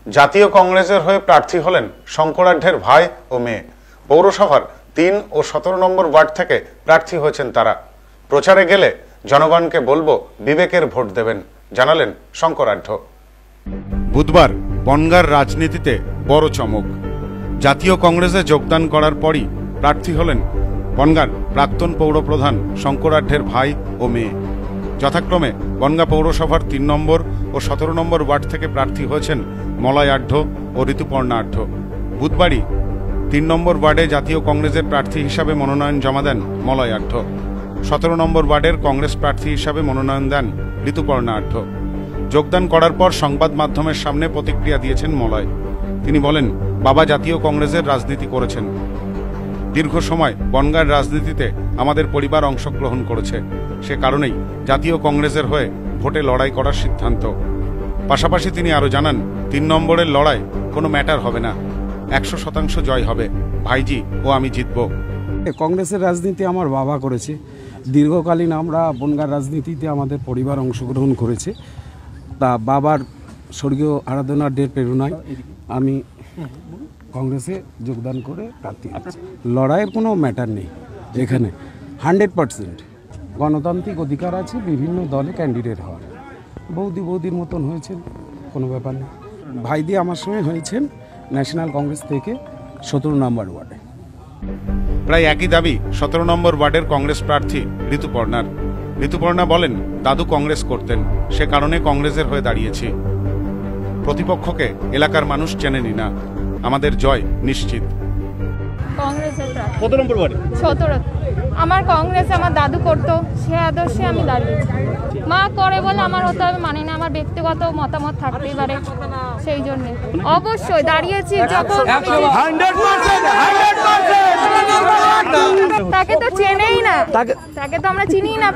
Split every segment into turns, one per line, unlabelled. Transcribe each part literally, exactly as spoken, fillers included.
জাতীয় কংগ্রেসের হয়ে প্রার্থী হলেন শঙ্করাঢ্যের ভাই ও মেয়ে। পৌরসভার তিন ও সতেরো নম্বর ওয়ার্ড থেকে প্রার্থী হয়েছেন তারা। প্রচারে গেলে জনগণকে বলবো বিবেকের ভোট দেবেন, জানালেন শঙ্করাঢ্য। বুধবার বনগাঁর রাজনীতিতে বড় চমক। জাতীয় কংগ্রেসে যোগদান করার পরই প্রার্থী হলেন বনগাঁর প্রাক্তন পৌরপ্রধান শঙ্করাঢ্যের ভাই ও মেয়ে। যথাক্রমে বনগাঁ পৌরসভার তিন নম্বর ও সতেরো নম্বর ওয়ার্ড থেকে প্রার্থী হয়েছেন মলয় আঢ্য ও ঋতুপর্ণা আঢ্য। বুধবারই তিন নম্বর ওয়ার্ডে জাতীয় কংগ্রেসের প্রার্থী হিসাবে মনোনয়ন জমা দেন মলয় আঢ্য। সতেরো নম্বর ওয়ার্ডের কংগ্রেস প্রার্থী হিসাবে মনোনয়ন দেন ঋতুপর্ণা আঢ্য। যোগদান করার পর সংবাদ মাধ্যমের সামনে প্রতিক্রিয়া দিয়েছেন মলয়। তিনি বলেন, বাবা জাতীয় কংগ্রেসের রাজনীতি করেছেন। দীর্ঘ সময় বনগাঁর রাজনীতিতে আমাদের পরিবার অংশগ্রহণ করেছে, সে কারণেই জাতীয় কংগ্রেসের হয়ে ভোটে লড়াই করার সিদ্ধান্ত। পাশাপাশি তিনি আরও জানান, তিন নম্বরের লড়াই কোনো ম্যাটার হবে না, একশো শতাংশ জয় হবে, ভাইজি ও আমি জিতব।
কংগ্রেসের রাজনীতি আমার বাবা করেছে, দীর্ঘকালীন আমরা বনগাঁর রাজনীতিতে আমাদের পরিবার অংশগ্রহণ করেছে। তা বাবার স্বর্গীয় আরাধনার ডের প্রেরণায় আমি কংগ্রেসে যোগদান করে প্রার্থী হচ্ছি। লড়াইয়ের কোনো ম্যাটার নেই এখানে, হান্ড্রেড পার্সেন্ট গণতান্ত্রিক অধিকার আছে বিভিন্ন দলে ক্যান্ডিডেট হওয়ার। বৌদি বৌদির মতন হয়েছেন, কোনো ব্যাপার নেই। ভাইদি আমার সঙ্গে হয়েছেন ন্যাশনাল কংগ্রেস থেকে সতেরো নম্বর ওয়ার্ডে।
প্রায় একই দাবি সতেরো নম্বর ওয়ার্ডের কংগ্রেস প্রার্থী ঋতুপর্ণার। ঋতুপর্ণা বলেন, দাদু কংগ্রেস করতেন, সে কারণে কংগ্রেসের হয়ে দাঁড়িয়েছি। প্রতিপক্ষকে এলাকার মানুষ চেনেনি না, আমাদের জয় নিশ্চিত।
কংগ্রেসের কত নম্বর ওয়ার্ডে? সতেরো। আমার কংগ্রেস আমার দাদু করতো, সে আদর্শে আমি দাঁড়িয়েছি। মা করে বলে আমার হতে হবে মানে না, আমার ব্যক্তিগত মতামত থাকতেই পারে, সেই জন্য অবশ্যই দাঁড়িয়েছি। যখন তাকে তো চেনেই না, তাকে তো আমরা চিনি না।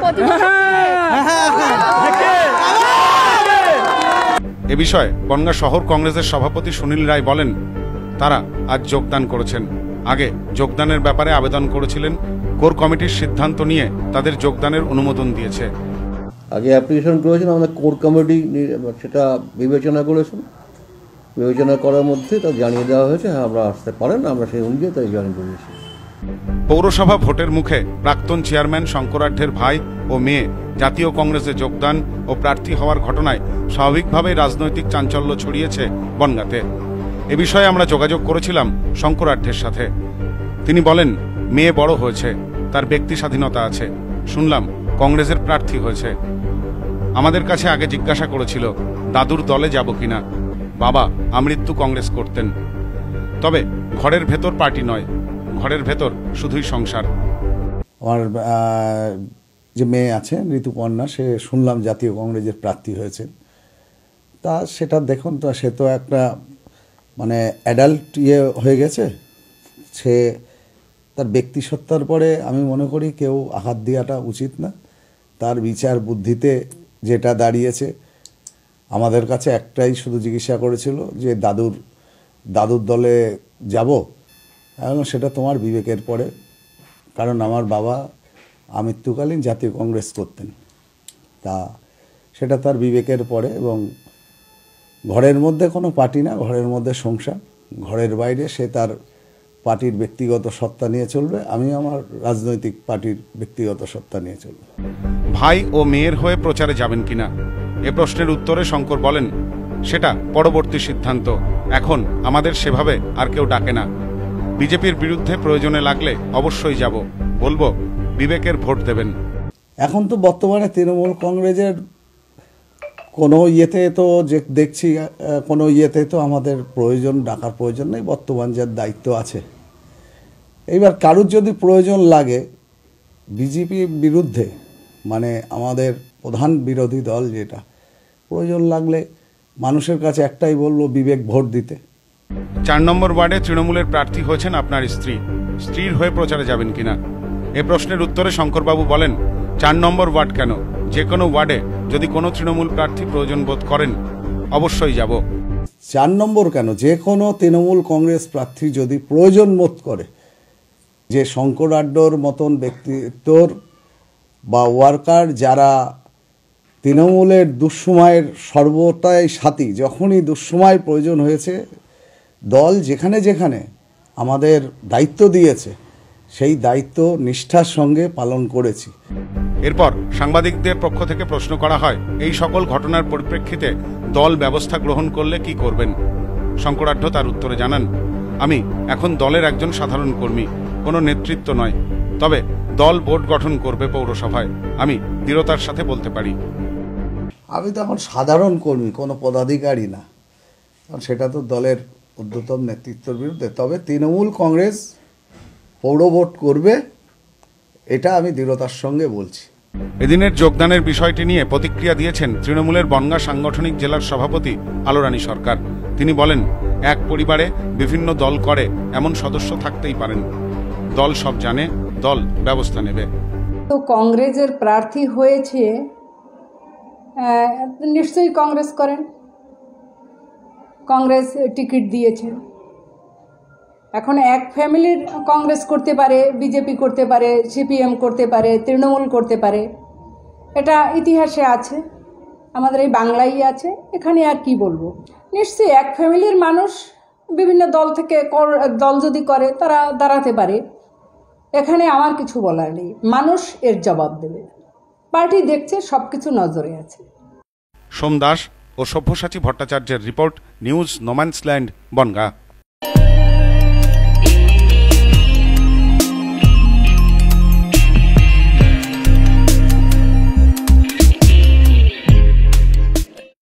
এ বিষয়ে বনগাঁ শহর কংগ্রেসের সভাপতি সুনীল রায় বলেন, তারা আজ যোগদান করেছেন। আগে যোগদানের ব্যাপারে আবেদন করেছিলেন, কোর কমিটির সিদ্ধান্ত নিয়ে তাদের যোগদানের অনুমোদন দিয়েছে।
আগে অ্যাপ্লিকেশন করেছেন, আমাদের কোর কমিটি সেটা বিবেচনা করেছেন। বিবেচনা করার মধ্যে তা জানিয়ে দেওয়া হয়েছে, হ্যাঁ আমরা আসতে পারেন, আমরা সেই অনুযায়ী তাই জয়েন করেছি।
পৌরসভা ভোটের মুখে প্রাক্তন চেয়ারম্যান শঙ্করাঢ্যের ভাই ও মেয়ে জাতীয় কংগ্রেসে যোগদান ও প্রার্থী হওয়ার ঘটনায় স্বাভাবিকভাবেই রাজনৈতিক চাঞ্চল্য ছড়িয়েছে বনগাঁতে। এ বিষয়ে আমরা যোগাযোগ করেছিলাম শঙ্করাঢ্যের সাথে। তিনি বলেন, মেয়ে বড় হয়েছে, তার ব্যক্তি স্বাধীনতা আছে। শুনলাম কংগ্রেসের প্রার্থী হয়েছে। আমাদের কাছে আগে জিজ্ঞাসা করেছিল দাদুর দলে যাব কিনা। বাবা আমৃত্যু কংগ্রেস করতেন, তবে ঘরের ভেতর পার্টি নয়, ঘরের ভেতর শুধুই সংসার।
আমার যে মেয়ে আছে ঋতুপর্ণা, সে শুনলাম জাতীয় কংগ্রেসের প্রার্থী হয়েছে। তা সেটা দেখুন, তো সে তো একটা মানে অ্যাডাল্ট ইয়ে হয়ে গেছে। সে তার ব্যক্তিসত্তার পরে আমি মনে করি কেউ আঘাত দেওয়াটা উচিত না। তার বিচার বুদ্ধিতে যেটা দাঁড়িয়েছে, আমাদের কাছে একটাই শুধু জিজ্ঞাসা করেছিল যে দাদুর দাদুর দলে যাব, এবং সেটা তোমার বিবেকের পরে, কারণ আমার বাবা আমৃত্যুকালীন জাতীয় কংগ্রেস করতেন। তা সেটা তার বিবেকের পরে, এবং ঘরের মধ্যে কোনো পার্টি না, ঘরের মধ্যে সংসার। ঘরের বাইরে সে তার পার্টির ব্যক্তিগত সত্তা নিয়ে চলবে, আমি আমার রাজনৈতিক পার্টির ব্যক্তিগত সত্তা নিয়ে চলবে।
ভাই ও মেয়ের হয়ে প্রচারে যাবেন কিনা এ প্রশ্নের উত্তরে শঙ্কর বলেন, সেটা পরবর্তী সিদ্ধান্ত, এখন আমাদের সেভাবে আর কেউ ডাকে না। বিজেপির বিরুদ্ধে প্রয়োজনে লাগলে অবশ্যই যাব, বলবো বিবেকের ভোট দেবেন।
এখন তো বর্তমানে তৃণমূল কংগ্রেসের কোনো ইয়েতে তো যে দেখছি, কোনো ইয়েতে তো আমাদের প্রয়োজন ডাকার প্রয়োজন নেই, বর্তমান যার দায়িত্ব আছে। এইবার কারুর যদি প্রয়োজন লাগে বিজেপির বিরুদ্ধে, মানে আমাদের প্রধান বিরোধী দল যেটা, প্রয়োজন লাগলে মানুষের কাছে একটাই বলবো, বিবেক ভোট দিতে।
চার নম্বর ওয়ার্ডে তৃণমূলের প্রার্থী হয়েছেন আপনার স্ত্রী, স্ত্রীর হয়ে প্রচারে যাবেন কিনা এ প্রশ্নের উত্তরে শঙ্করবাবু বলেন, চার নম্বর ওয়ার্ড কেন, যে কোনো ওয়ার্ডে যদি কোনো তৃণমূল প্রার্থী প্রয়োজন বোধ করেন অবশ্যই যাব।
চার নম্বর কেন, যে কোনো তৃণমূল কংগ্রেস প্রার্থী যদি প্রয়োজন বোধ করে, যে শঙ্করাঢ্যর মতন ব্যক্তিত্বর বা ওয়ার্কার যারা তৃণমূলের দুঃসময়ের সর্বদাই সাথী। যখনই দুঃসময়ের প্রয়োজন হয়েছে দল যেখানে যেখানে আমাদের দায়িত্ব দিয়েছে সেই দায়িত্ব নিষ্ঠার সঙ্গে পালন করেছি।
এরপর সাংবাদিকদের পক্ষ থেকে প্রশ্ন করা হয়, এই সকল ঘটনার পরিপ্রেক্ষিতে দল ব্যবস্থা গ্রহণ করলে কি করবেন? শঙ্করাঢ্য তার উত্তরে জানান, আমি এখন দলের একজন সাধারণ কর্মী, কোনো নেতৃত্ব নয়। তবে দল বোর্ড গঠন করবে পৌরসভায়, আমি দৃঢ়তার সাথে বলতে পারি।
আমি তো এখন সাধারণ কর্মী, কোনো পদাধিকারী না, কারণ সেটা তো দলের ঊর্ধ্বতন নেতৃত্বের বিরুদ্ধে। তবে তৃণমূল কংগ্রেস পৌর বোর্ড করবে, এটা আমি দৃঢ়তার সঙ্গে বলছি।
এদিনের যোগদানের বিষয়টি নিয়ে প্রতিক্রিয়া দিয়েছেন তৃণমূলের বনগাঁ সাংগঠনিক জেলার সভাপতি আলোরানী সরকার। তিনি বলেন, এক পরিবারে বিভিন্ন দল করে এমন সদস্য থাকতেই পারেন। দল সব জানে, দল ব্যবস্থা নেবে।
তো কংগ্রেসের প্রার্থী হয়েছে, নিশ্চয়ই কংগ্রেস করেন, কংগ্রেস টিকিট দিয়েছে। এখন এক ফ্যামিলির কংগ্রেস করতে পারে, বিজেপি করতে পারে, সিপিএম করতে পারে, তৃণমূল করতে পারে, এটা ইতিহাসে আছে, আমাদের এই বাংলায় আছে। এখানে আর কি বলবো, নিশ্চয়ই এক ফ্যামিলির মানুষ বিভিন্ন দল থেকে দল যদি করে তারা দাঁড়াতে পারে, এখানে আমার কিছু বলার নেই, মানুষ এর জবাব দেবে। পার্টি দেখছে, সব কিছু নজরে আছে।
সোম দাস ও সব্যসাচী ভট্টাচার্যের রিপোর্ট, নিউজ নোম্যান্সল্যান্ড, বনগাঁ।